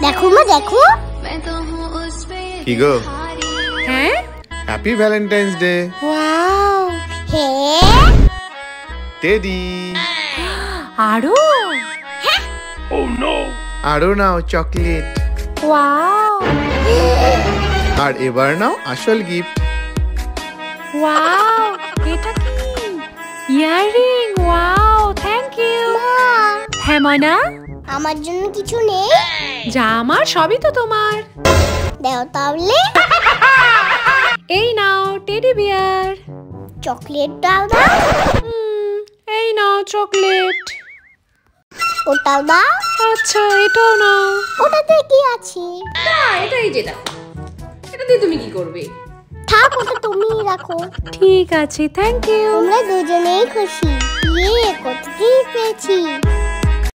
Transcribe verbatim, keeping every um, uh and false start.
দেখো মা দেখো। কি গো? হ্যাঁ, হ্যাপি ভ্যালেন্টাইন্স ডে। ওয়াও, হ্যাঁ টেডি। আরো আরো নাও চকলেট। ওয়াও আর এবার নাও আসল গিফট। ওয়াও, এটা কি? ইয়াররিং। Wow, thank you. হ্যাঁ ময়না, আমার জন্য কিছু নেই? যা আমার সবই তো তোমার। দাও তাহলে। এই নাও টেডি বিয়ার। চকলেট দাও দাও। হুম, এই নাও চকলেট। ওটাও দাও। আচ্ছা, এটাও নাও। ওটাতে কি আছে? না, এটাই যে দাও। এটা দিয়ে তুমি কি করবে? থাক, ওটা তুমিই রাখো। ঠিক আছে, থ্যাংক ইউ। আমরা দুজনেই খুশি। ইয়ে, কত কি পেয়েছি।